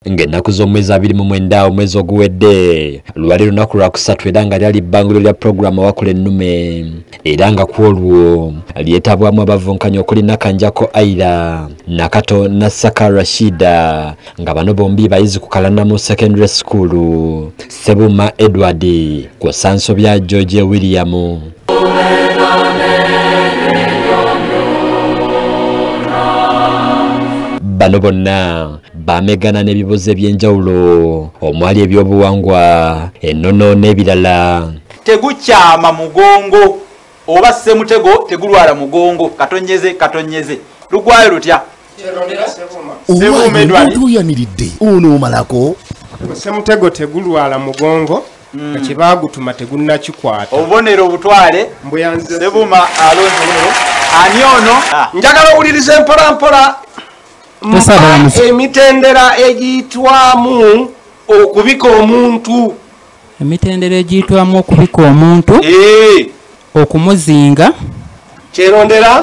ng'ennaku z'omwezi 29 omwezi oguwedde lwali lunaku lwa kusatu era nga lyali bbanguliro lya pulogulaamu Awakula Ennume era nga ku olwo lyetabwamu abavunkanya okuli Nakanjako Aira Nakato Nasaka Rashida nga bano bombi bayizi ku Kalanamu Secondary School Sebuma Edward ku Sanso bya George William bano bonna bamegana n'ebibuzo eby'enjawulo omwali ebyobuwangwa ennono n'ebirala. Tegukyama mugongo oba semutego tegulwala mugongo katonyeze lugwayo lutya Sebuma Edward yaniridde ono malako semutego tegulwala mugongo kakibagutuma tegunnakikwata obubonero obutwale Sebuma alonzo ani ono njagala owuliriza empolampola emitendera egiyitwamu okubika omuntu emitendera egiyitwamu okubika omuntu okumuzinga kyerondera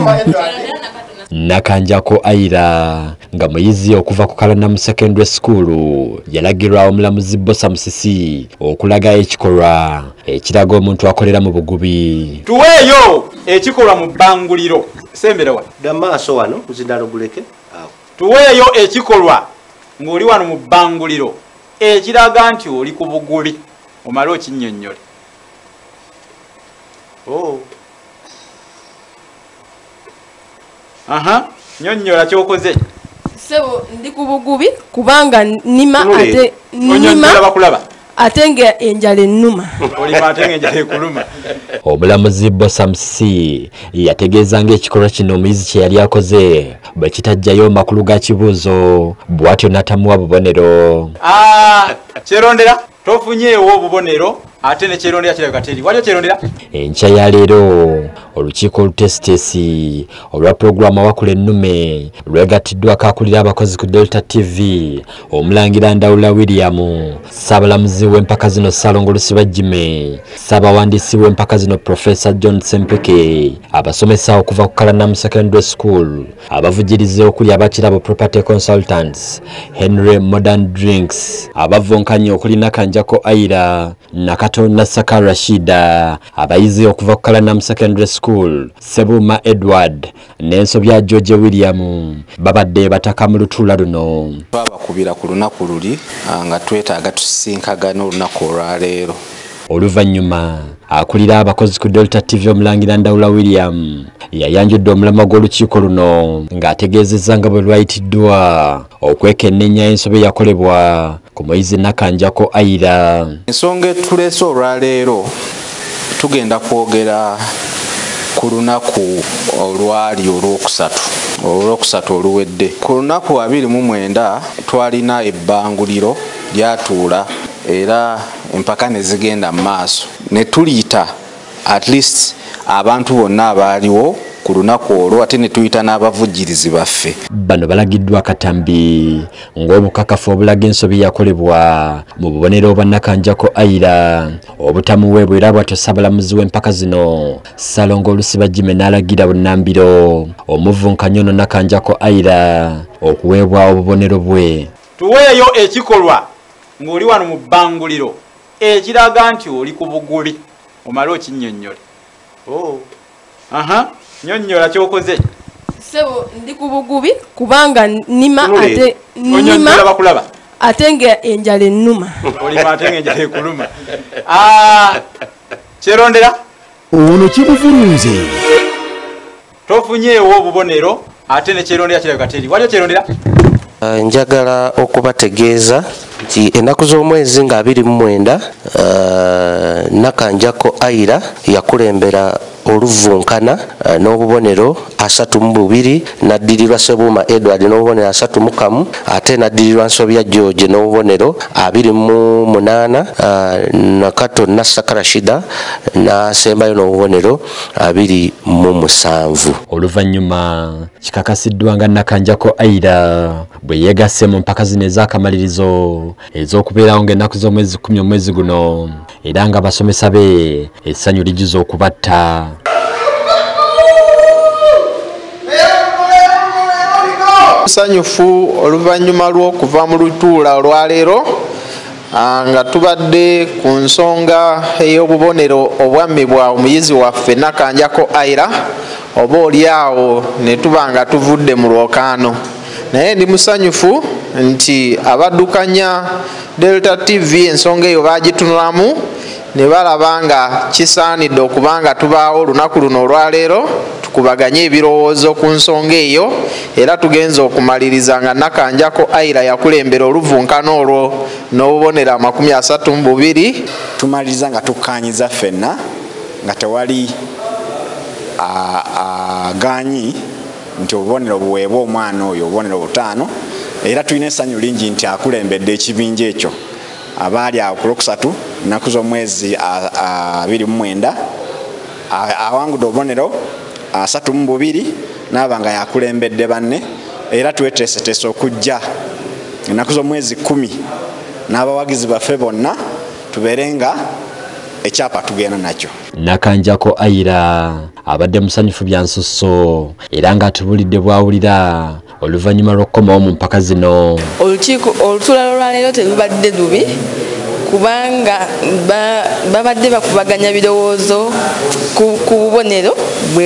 Nakanjako Aira nga muyizi okuva ku Kalanamu Secondary School yalagirwa omulamuzi Bosa Musisi okulaga ekikolwa ekiraga omuntu akolera mu bugubi. Tuweeyo ekikolwa mu bbanguliro semberawa damaaso wano kuzidaloguleke tuweeyo ekikolwa ng'oli wano mu bbanguliro ekiraga nti oli ku bugubi omale okinnyonnyole. Nyonnyola kyokoze. Sebo ndi ku bugubi kubanga nnima bakulaba ate nga enjala ennuma. Olima ate nga enjala ekuluma. Omulamuzi Bosa Musisi yategeeza ng'ekikolwa kino omuyizi kye yali akoze bwe kitajjayo makulu ga kibuuzo bw'atyo n'atamuwa bubonero. Kyerondera tofunyeewo obubonero ate ne kyerondera kiraga teri waliyo kyerondera. Enkya ya leero olukiiko olutesitesi olwa pulogulaamu Awakula Ennume lwegattiddwako akulira abakozi ku Delta TV omulangira Ndawula William, Ssaabalamuzi w'empaka zino Ssalongo Lusibagime, Ssaabawandiisi w'empaka zino Professor John Sempeke, abasomesa okuva ku Kalanamu Secondary School, abavujirizi okuli abakirabo Property Consultants, Henry Modern Drinks, abavunkanye okuli Nakanjako Aira Nakato Nasaka Rashida, abayizi okuva ku Kalanamu Secondary School Sebuma Edward n'ensobya George William babadde bataka mu lutuula luno. Twabakubira ku lunaku luli nga twetaaga tusinkagana olunaku olwaleero. Oluvannyuma akulira abakozi ku Delta TV omulangira Ndawula William yayanjudde omulamwa gw'olukiiko luno ng'ategeezezza nga bwe lwayitiddwa Owekenenya ensobi yakolebwa ku muyizi Nakanjako Aira. Ensonga etuleese olwaleero tugenda kwogera ku lunaku olwali olwokusatu oluwedde. Ku lunaku 29 twalina ebbanguliro lyatuula era empaka ne zigenda mu maaso ne tuliyita at least abantu bonna abaaliwo ku lunaku olwo ate ne tuyita n'abavujjirizi baffe. Bano balagiddwa akatambi ng'obukakafu obulaga ensobi yakolebwa mu bubonero bwa Nakanjako Aira obutamuweebwa era bw'atyo Ssaabalamuzi w'empaka zino Ssalongo Lusibagime n'alagira bunnambiro omuvunkanya ono Nakanjako Aira okuweebwa obubonero bwe. Tuweeyo ekikolwa ng'oli wano mu bbanguliro ekiraga nti oli ku bugubi omale okinnyonnyole. Nyonnyola kyokoze. Sebo ndi ku bugubi kubanga nnima bakulaba ate nga enjala ennuma. Olima ate nga enjala ekuluma. Kyerondera ono kibuvulunze tofunyeewo obubonero ate ne kyerondera kiraga teri waliyo kyerondera. Njagala okubategeeza nti ennaku z'omwezi nga 29 Nakanjako Aira yakulembera oluvunkana n'obubonero 32 naddirirwa Sebuma Edward n'obubonero 31 ate naddirirwa Nsobya George n'obubonero 28 Nakato Nasaka Rashida n'asembayo n'obubonero 27. Oluvannyuma kikakasiddwa nga Nakanjako Aira bwe yeegasse mu mpaka zino ez'akamalirizo ez'okubeerawo ng'ennaku z'omwezi 10 omwezi guno era nga abasomesa be essanyu lijjuza okubatta. Musanyufu oluvannyuma lw'okuva mu lutuula olwaleero nga tubadde ku nsonga ey'obubonero obwammibwa omuyizi waffe Nakanjako Aira oba oliawo ne tuba nga tuvudde mu lwokaano. Naye ndi musanyufu nti abaddukanya Delta TV ensonga eyo baagitunulamu ne balaba nga kisaanidde okubanga tubaawo olunaku luno olwaleero tukubaganye ebirowoozo ku nsonga eyo, era tugenza okumaliriza nga Nakanjako Aira yakulembera oluvunkano olwo n'obubonero 32. Tumaliriza nga tukkaanyiza ffenna nga tewali aganyi nti obubonero buweebwa omwana oyo obubonero 5, era tulina essanyu lingi nti akulembedde ekibinja ekyo abaali awo ku Lwokusatu nnaku z'omwezi 29 awangudde obubonero 32 n'aba nga yakulembedde banne, era tweteeseteese okujja ennaku z'omwezi 10 n'abawagizi baffe bonna tubeere nga ekyapa tugenda nakyo. Nakanjako Aira abadde musanyufu bya nsusso era nga atubulidde bwawulira oluvannyuma lw'okukomawo mu mpaka zino. Olutuula lwaleero terubadde lubi kubanga babadde bakubaganya birowoozo ku bubonero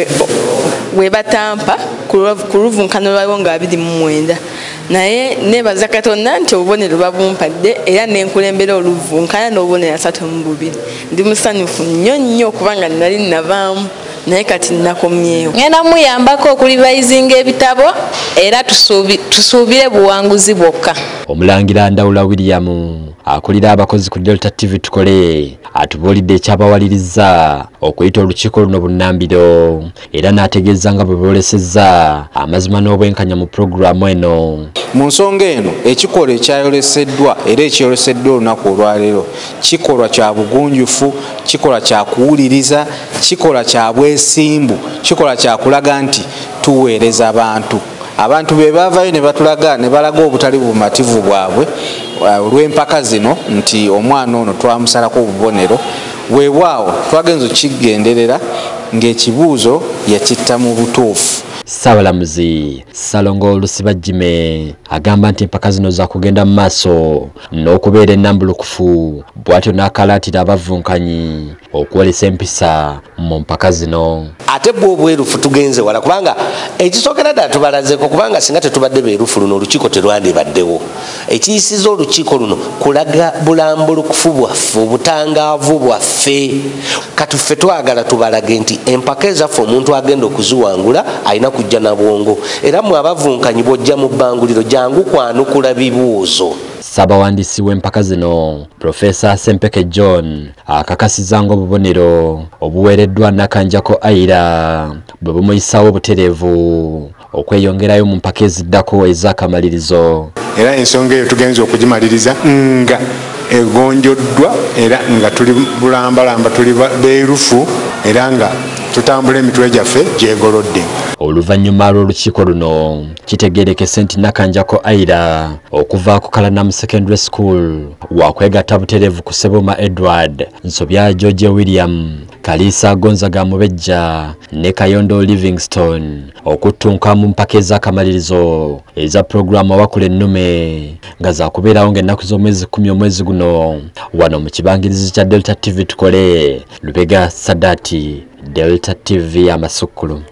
bwe batampa ku luvunkano lwaliwo nga 29. Naye nebaza Katonda nti obubonero babumpadde era nenkulembera oluvunkana n'obubonero 32. Ndi musanyufu nnyo kubanga nali navaamu naye kati nakomyewo. Ngenda muyambako okulivayizinga ebitabo era tusuubire buwanguzi bwokka. Omulangira Ndawula William akulira abakozi ku Delta TV Tukole atubuulidde ekyabawaliriza okuyita olukiiko luno bunnambiro era n'ategeeza nga bwe boolesezza amazima n'obwenkanya mu pulogulaamu eno. Mu nsonga eno ekikolwa ekyayoleseddwa era ekyoleseddwa olunaku olwaleero kikolwa kya bugunjufu, kikolwa kya kuwuliriza, kikolwa kya bwesimbu, kikolwa kya kulaga nti tuweereza abantu be baavayo ne batulaga ne balaga obutali bumativu bwabwe olw'empaka zino nti omwana ono twamusalako obubonero. Weewaawo twagenza okukigenderera ng'ekibuuzo yakitta mu butuufu. Ssabalamuzi Salongo Lusibajjime agamba nti empaka zino za kugenda mu maaso n'okubeera ennambulukufu bw'atyo n'akalaatira abavunkanyi okwolesa empisa mu mpaka zino. Ate bw'obwerufu tugenze wala kubanga ekisookera ddala tubalazeeko kubanga singa tetubadde beerufu luno olukiiko terwandibaddewo. Ekiyisiza olukiiko luno kulaga bulambulukufu bwaffe, obutangaavu bwaffe. Katuffe twagala tubalage nti empaka ezaffe omuntu agenda okuziwangula alina kujja na bwongo, era mwe abavunkanyi bw'ojja mu bbanguliro jangu kwanukula bibuuzo. Ssaabawandiisi w'empaka zino Profesa Sempeke John akakasizza ng'obubonero obuweereddwa Nakanjako Aira bwe bumuyisaawo obutereevu okweyongerayo mu mpaka eziddako ez'akamalirizo. Era ensonga eyo tugenza okugimaliriza nga egonjoddwa era nga tuli bulambalamba, tuli beerufu era nga tutambula emitwe gyaffe gyegolodde. Oluvannyuma lw'olukiiko luno kitegeerekese nti Nakanjako Aira okuva ku Kalanamu Secondary School wakwegatta butereevu ku Seboma Edward, Nsobya George William, Kalisa Gonzaga Mubejja ne Kayondo Livingstone okuttunka mu mpaka ez'akamalirizo eza pulogulaamu Awakula Ennume nga zaakubeerawo ng'ennaku z'omwezi 10 omwezi guno wano mu kibangirizi kya Delta TV Tukole. Lubega Sadati, Delta TV Amasukkulu.